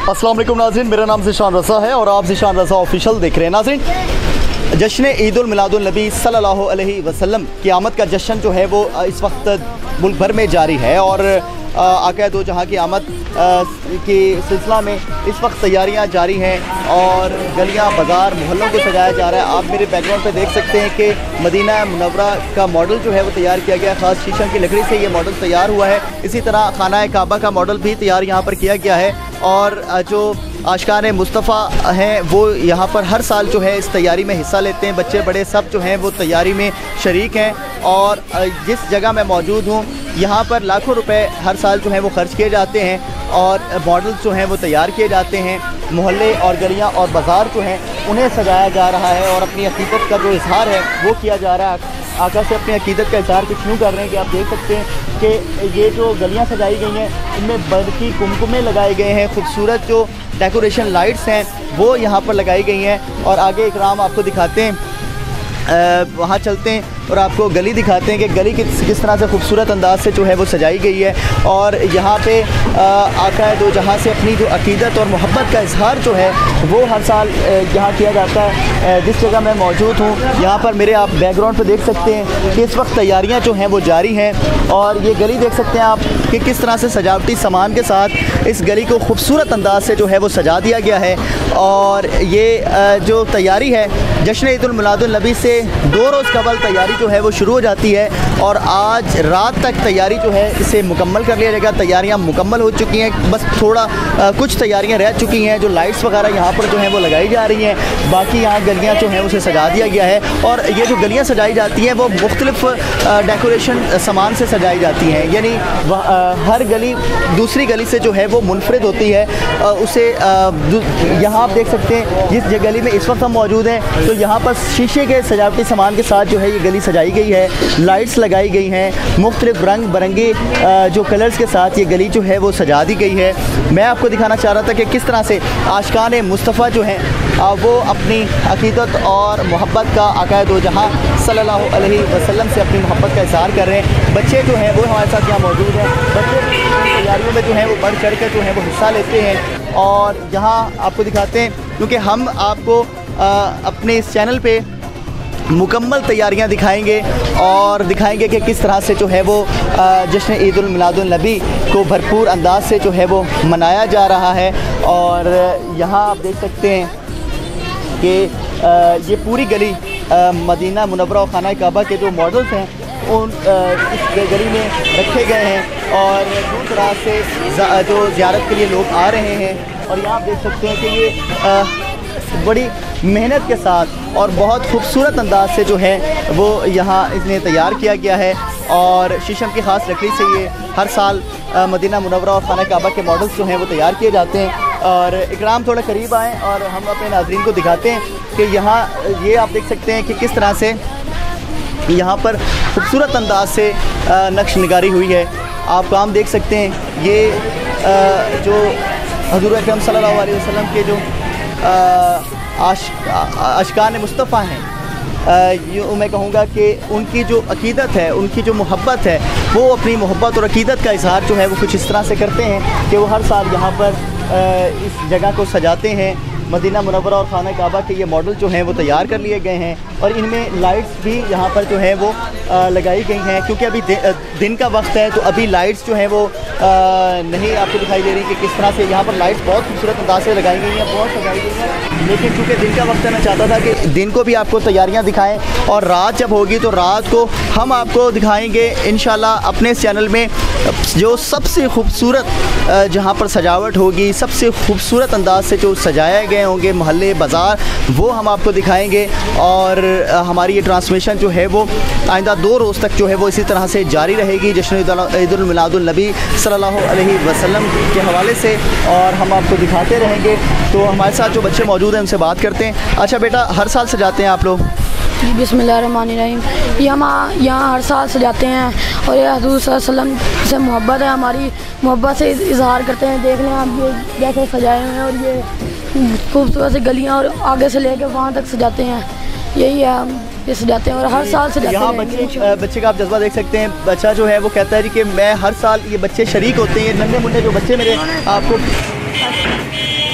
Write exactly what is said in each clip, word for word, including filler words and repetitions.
अस्सलाम वालेकुम नाज़रीन, मेरा नाम ज़ीशान रज़ा है और आप ज़ीशान रज़ा ऑफिशियल देख रहे हैं। नाज़रीन, जश्न ईद उल मिलादुन नबी सल्लल्लाहु अलैहि वसल्लम क़यामत का जश्न जो है वो इस वक्त मुल्क भर में जारी है और आका दो जहाँ की आमद के सिलसिला में इस वक्त तैयारियाँ जारी हैं और गलियाँ बाज़ार मोहल्लों को सजाया जा रहा है। आप मेरे बैकग्राउंड पे देख सकते हैं कि मदीना मुनव्वरा का मॉडल जो है वो तैयार किया गया है। ख़ास शीशम की लकड़ी से ये मॉडल तैयार हुआ है। इसी तरह खाना काबा का मॉडल भी तैयार यहाँ पर किया गया है और जो आशिकान मुस्तफ़ा हैं वो यहाँ पर हर साल जो है इस तैयारी में हिस्सा लेते हैं। बच्चे बड़े सब जो हैं वो तैयारी में शरीक हैं और जिस जगह मैं मौजूद हूँ यहाँ पर लाखों रुपए हर साल जो हैं वो खर्च किए जाते हैं और मॉडल्स जो हैं वो तैयार किए जाते हैं। मोहल्ले और गलियाँ और बाज़ार जो हैं उन्हें सजाया जा रहा है और अपनी अक़ीदत का जो इजहार है वो किया जा रहा है। आका से अपनी अक़ीदत का इजहार कुछ यूँ कर रहे हैं कि आप देख सकते हैं कि ये जो गलियाँ सजाई गई हैं इनमें बरकी कुमकुमे लगाए गए हैं। खूबसूरत जो डेकोरेशन लाइट्स हैं वो यहाँ पर लगाई गई हैं और आगे इकराम आपको दिखाते हैं, वहाँ चलते हैं और आपको गली दिखाते हैं कि गली किस किस तरह से खूबसूरत अंदाज से जो है वो सजाई गई है। और यहाँ पे आका दो जहाँ से अपनी जो अक़ीदत और मोहब्बत का इजहार जो है वो हर साल यहाँ किया जाता है। जिस जगह मैं मौजूद हूँ यहाँ पर मेरे आप बैकग्राउंड पे देख सकते हैं कि इस वक्त तैयारियाँ जो हैं वो जारी हैं और ये गली देख सकते हैं आप कि किस तरह से सजावटी सामान के साथ इस गली को खूबसूरत अंदाज से जो है वो सजा दिया गया है। और ये जो तैयारी है जश्न ईद उल मिलादुन नबी से दो रोज़ कबल तैयारी जो है वो शुरू हो जाती है और आज रात तक तैयारी जो है इसे मुकम्मल कर लिया जाएगा। तैयारियां मुकम्मल हो चुकी हैं, बस थोड़ा आ, कुछ तैयारियां रह चुकी हैं। जो लाइट्स वगैरह यहाँ पर जो हैं वो लगाई जा रही हैं, बाकी यहाँ गलियाँ जो हैं उसे सजा दिया गया है। और ये जो गलियाँ सजाई जाती हैं वो मुख्तलिफ डेकोरेशन सामान से सजाई जाती हैं, यानी हर गली दूसरी गली से जो है वो मुनफरिद होती है। आ, उसे यहाँ आप देख सकते हैं जिस गली में इस वक्त हम मौजूद हैं तो यहाँ पर शीशे के सजावटी सामान के साथ जो है ये गली सजाई गई है, लाइट्स लगाई गई हैं, मुख्तलिफ रंग बिरंगे जो कलर्स के साथ ये गली जो है वो सजा दी गई है। मैं आपको दिखाना चाह रहा था कि किस तरह से आशिकान मुस्तफ़ा जो हैं वो अपनी अक़ीदत और मोहब्बत का आका दो जहाँ सल्लल्लाहु अलैहि वसल्लम से अपनी मोहब्बत का इज़हार कर रहे हैं। बच्चे जो हैं वो हमारे साथ यहाँ मौजूद हैं, बच्चे तैयारियों में जो हैं वो बढ़ चढ़ कर जो है वो हिस्सा लेते हैं और यहाँ आपको दिखाते हैं क्योंकि हम आपको आ, अपने इस चैनल पे मुकम्मल तैयारियां दिखाएंगे और दिखाएंगे कि किस तरह से जो है वो जश्न ईद उल मिलादुन नबी को भरपूर अंदाज से जो है वो मनाया जा रहा है। और यहाँ आप देख सकते हैं कि ये पूरी गली मदीना मुनव्वरा और खाना काबा के जो मॉडल्स हैं उन इस गली में रखे गए हैं और दूर दराज से जो ज़ियारत के लिए लोग आ रहे हैं। और यहाँ आप देख सकते हैं कि ये बड़ी मेहनत के साथ और बहुत खूबसूरत अंदाज से जो है वो यहाँ इसने तैयार किया गया है और शीशम की ख़ास लकड़ी से ये हर साल मदीना मुनव्वरा और खाना काबा के मॉडल्स जो हैं वो तैयार किए जाते हैं। और इकराम थोड़ा करीब आएँ और हम अपने नाज़रीन को दिखाते हैं कि यहाँ ये आप देख सकते हैं कि किस तरह से यहाँ पर खूबसूरत अंदाज से नक्श निगारी हुई है। आप काम देख सकते हैं, ये जो हज़ूर अकरम सल्लल्लाहु अलैहि वसल्लम के जो आश आशिकान मुस्तफ़ा हैं, यूँ मैं कहूँगा कि उनकी जो अक़ीदत है, उनकी जो मोहब्बत है वो अपनी मोहब्बत और अक़ीदत का इज़हार जो है वो कुछ इस तरह से करते हैं कि वो हर साल यहाँ पर इस जगह को सजाते हैं। मदीना मुनव्वरा और खाना काबा के ये मॉडल जो हैं वो तैयार कर लिए गए हैं और इनमें लाइट्स भी यहाँ पर जो है वो आ, लगाई गई हैं क्योंकि अभी दिन का वक्त है तो अभी लाइट्स जो हैं वो आ, नहीं आपको दिखाई दे रही कि किस तरह से यहाँ पर लाइट्स बहुत खूबसूरत अंदाज से लगाई गई हैं, बहुत सजाई गई हैं। लेकिन चूँकि दिन का वक्त है मैं चाहता था कि दिन को भी आपको तैयारियाँ दिखाएँ और रात जब होगी तो रात को हम आपको दिखाएँगे इंशाल्लाह अपने इस चैनल में जो सबसे खूबसूरत जहाँ पर सजावट होगी, सबसे खूबसूरत अंदाज से जो सजाए गए होंगे मोहल्ले बाज़ार वो हम आपको दिखाएंगे। और हमारी ये ट्रांसमिशन जो है वो आइंदा दो रोज़ तक जो है वो इसी तरह से जारी रहेगी जश्न ईद उल मिलादुन नबी सल्लल्लाहु अलैहि वसल्लम के हवाले से और हम आपको दिखाते रहेंगे। तो हमारे साथ जो बच्चे मौजूद हैं उनसे बात करते हैं। अच्छा बेटा, हर साल सजाते हैं आप लोग? बिस्मिल्लाहिर्रहमानिर्रहीम। ये हम यहाँ हर साल सजाते हैं और ये हज़ूर सल्लल्लाहु अलैहि वसल्लम से मोहब्बत है, हमारी मोहब्बत से इजहार करते हैं। देख लें आप ये जैसे सजाए हुए हैं और ये खूबसूरत सी गलियाँ और आगे से लेकर वहाँ तक सजाते हैं। यही है, हम ये सजाते हैं और हर साल सजाते हैं। यहाँ बच्चे बच्चे का आप जज्बा देख सकते हैं। बच्चा जो है वो कहता है कि मैं हर साल, ये बच्चे शरीक होते हैं, नन्हे मुन्ने जो बच्चे मेरे आपको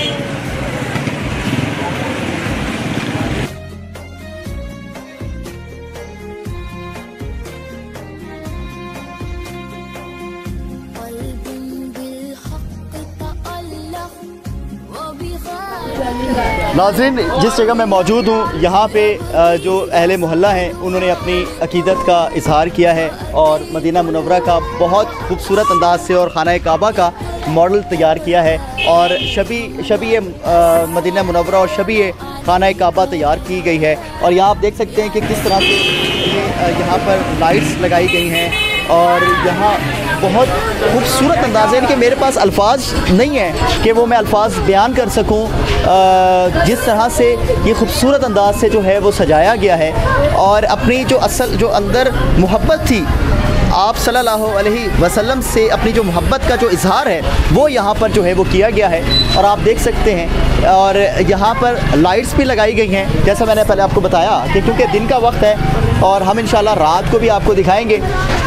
नाज़रीन, जिस जगह मैं मौजूद हूँ यहाँ पे जो अहले मोहल्ला हैं उन्होंने अपनी अकीदत का इजहार किया है और मदीना मुनव्वरा का बहुत खूबसूरत अंदाज से और खाना काबा का मॉडल तैयार किया है और शबी शबी मदीना मुनव्वरा और शबी खाना काबा तैयार की गई है। और यहाँ आप देख सकते हैं कि किस तरह से यहाँ पर लाइट्स लगाई गई हैं और यहाँ बहुत खूबसूरत अंदाज़ है कि मेरे पास अल्फाज नहीं है कि वो मैं अल्फाज बयान कर सकूं। जिस तरह से ये खूबसूरत अंदाज से जो है वो सजाया गया है और अपनी जो असल जो अंदर मोहब्बत थी आप सल्लल्लाहु अलैहि वसल्लम से अपनी जो मोहब्बत का जो इजहार है वो यहाँ पर जो है वो किया गया है और आप देख सकते हैं। और यहाँ पर लाइट्स भी लगाई गई हैं जैसा मैंने पहले आपको बताया कि क्योंकि दिन का वक्त है और हम इंशाल्लाह रात को भी आपको दिखाएंगे।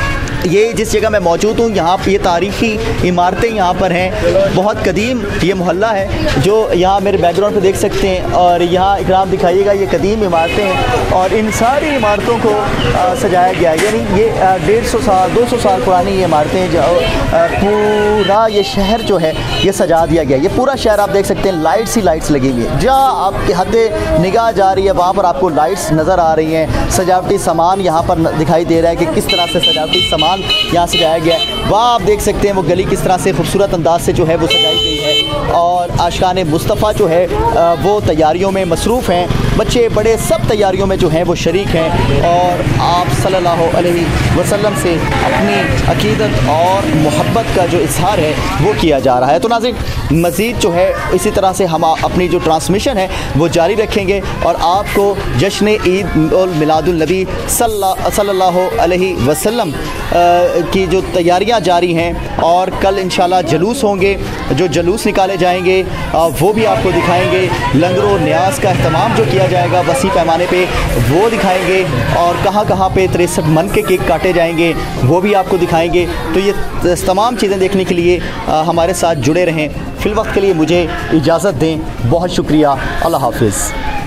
ये जिस जगह मैं मौजूद हूँ यहाँ ये तारीख़ी इमारतें यहाँ पर हैं, बहुत कदीम ये मोहल्ला है जो यहाँ मेरे बैकग्राउंड पे देख सकते हैं और यहाँ इकराम दिखाइएगा ये कदीम इमारतें हैं और इन सारी इमारतों को आ, सजाया गया है। यानी ये डेढ़ सौ साल दो सौ साल पुरानी ये इमारतें हैं जो आ, पूरा ये शहर जो है ये सजा दिया गया। ये पूरा शहर आप देख सकते हैं लाइट्स ही लाइट्स लगी हुई है। जहाँ आपके हद निगाह जा रही है वहाँ पर आपको लाइट्स नज़र आ रही हैं। सजावटी सामान यहाँ पर दिखाई दे रहा है कि किस तरह से सजावटी सामान यहाँ सजाया गया है। वहाँ आप देख सकते हैं वो गली किस तरह से खूबसूरत अंदाज से जो है वो सजाई गई है और आशिकाने मुस्तफ़ा जो है वो तैयारियों में मसरूफ़ हैं। बच्चे बड़े सब तैयारियों में जो हैं वो शरीक हैं और आप सल्लल्लाहु अलैहि वसल्लम से अपनी अकीदत और मोहब्बत का जो इजहार है वो किया जा रहा है। तो नाज़रीन मज़ीद जो है इसी तरह से हम अपनी जो ट्रांसमिशन है वो जारी रखेंगे और आपको जश्न ईद उल मिलादुन नबी सल्लल्लाहु अलैहि वसल्लम की जो तैयारियां जारी हैं और कल इंशाल्लाह जलूस होंगे, जो जलूस निकाले जाएंगे वो भी आपको दिखाएंगे। लंगरो न्यास का अहतमाम जो किया जाएगा वसी पैमाने पे वो दिखाएंगे और कहाँ कहाँ पे तिरसठ मन के केक काटे जाएंगे वो भी आपको दिखाएंगे। तो ये तमाम चीज़ें देखने के लिए हमारे साथ जुड़े रहें। फ़िलवक्त के लिए मुझे इजाज़त दें। बहुत शुक्रिया। अल्लाह हाफ़िज़।